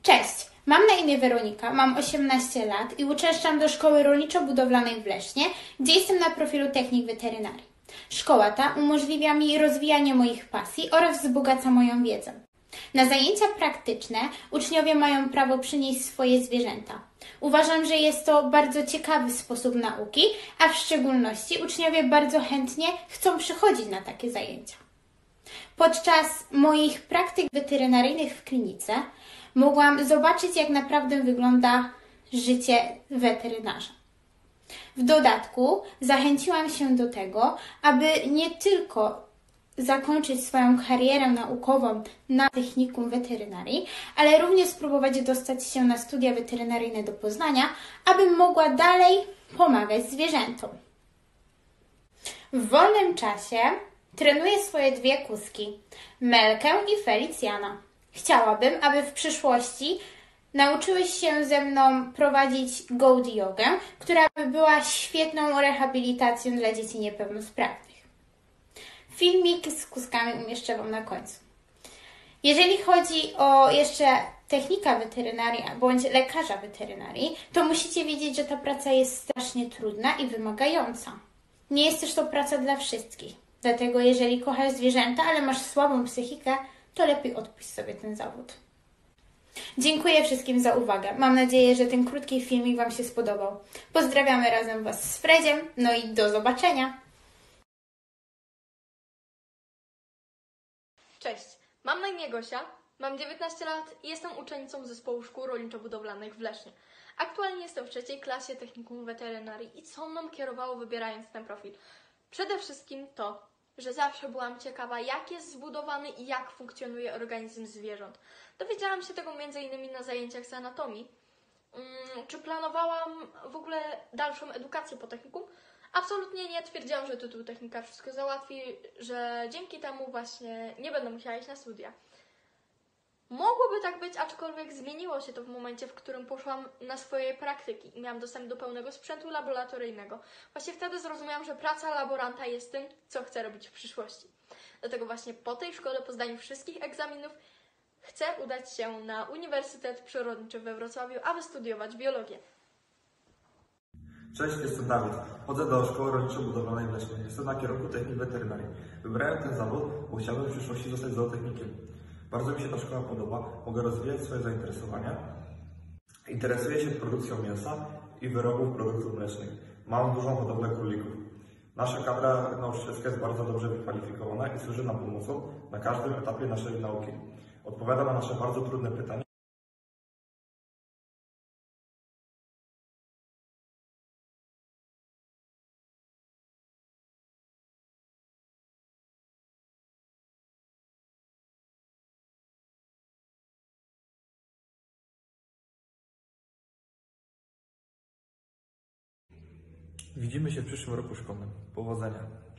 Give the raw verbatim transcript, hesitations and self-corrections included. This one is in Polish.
Cześć, mam na imię Weronika, mam osiemnaście lat i uczęszczam do Szkoły Rolniczo-Budowlanej w Lesznie, gdzie jestem na profilu technik weterynarii. Szkoła ta umożliwia mi rozwijanie moich pasji oraz wzbogaca moją wiedzę. Na zajęcia praktyczne uczniowie mają prawo przynieść swoje zwierzęta. Uważam, że jest to bardzo ciekawy sposób nauki, a w szczególności uczniowie bardzo chętnie chcą przychodzić na takie zajęcia. Podczas moich praktyk weterynaryjnych w klinice mogłam zobaczyć, jak naprawdę wygląda życie weterynarza. W dodatku zachęciłam się do tego, aby nie tylko zakończyć swoją karierę naukową na technikum weterynarii, ale również spróbować dostać się na studia weterynaryjne do Poznania, abym mogła dalej pomagać zwierzętom. W wolnym czasie trenuję swoje dwie kuski, Melkę i Felicjana. Chciałabym, aby w przyszłości nauczyły się ze mną prowadzić goat jogę, która by była świetną rehabilitacją dla dzieci niepełnosprawnych. Filmik z kuskami umieszczę Wam na końcu. Jeżeli chodzi o jeszcze technika weterynarii bądź lekarza weterynarii, to musicie wiedzieć, że ta praca jest strasznie trudna i wymagająca. Nie jest też to praca dla wszystkich. Dlatego jeżeli kochasz zwierzęta, ale masz słabą psychikę, to lepiej odpuść sobie ten zawód. Dziękuję wszystkim za uwagę. Mam nadzieję, że ten krótki filmik Wam się spodobał. Pozdrawiamy razem Was z Fredziem, no i do zobaczenia! Cześć, mam na imię Gosia, mam dziewiętnaście lat i jestem uczennicą Zespołu Szkół Rolniczo-Budowlanych w Lesznie. Aktualnie jestem w trzeciej klasie technikum weterynarii i co mną kierowało, wybierając ten profil? Przede wszystkim to, że zawsze byłam ciekawa, jak jest zbudowany i jak funkcjonuje organizm zwierząt. Dowiedziałam się tego między innymi na zajęciach z anatomii. Hmm, czy planowałam w ogóle dalszą edukację po technikum? Absolutnie nie. Twierdziłam, że tytuł technika wszystko załatwi, że dzięki temu właśnie nie będę musiała iść na studia. Mogłoby tak być, aczkolwiek zmieniło się to w momencie, w którym poszłam na swoje praktyki i miałam dostęp do pełnego sprzętu laboratoryjnego. Właśnie wtedy zrozumiałam, że praca laboranta jest tym, co chcę robić w przyszłości. Dlatego właśnie po tej szkole, po zdaniu wszystkich egzaminów, chcę udać się na Uniwersytet Przyrodniczy we Wrocławiu, aby studiować biologię. Cześć, jestem Dawid. Chodzę do Szkoły Rolniczo-Budowlanej w Lesznie. Jestem na kierunku technik weterynarii. Wybrałem ten zawód, bo chciałbym w przyszłości zostać zootechnikiem. Bardzo mi się ta szkoła podoba, mogę rozwijać swoje zainteresowania. Interesuję się produkcją mięsa i wyrobów produktów mlecznych. Mam dużą hodowlę królików. Nasza kadra nauczycielska jest bardzo dobrze wykwalifikowana i służy nam pomocą na każdym etapie naszej nauki. Odpowiada na nasze bardzo trudne pytania. Widzimy się w przyszłym roku szkolnym. Powodzenia!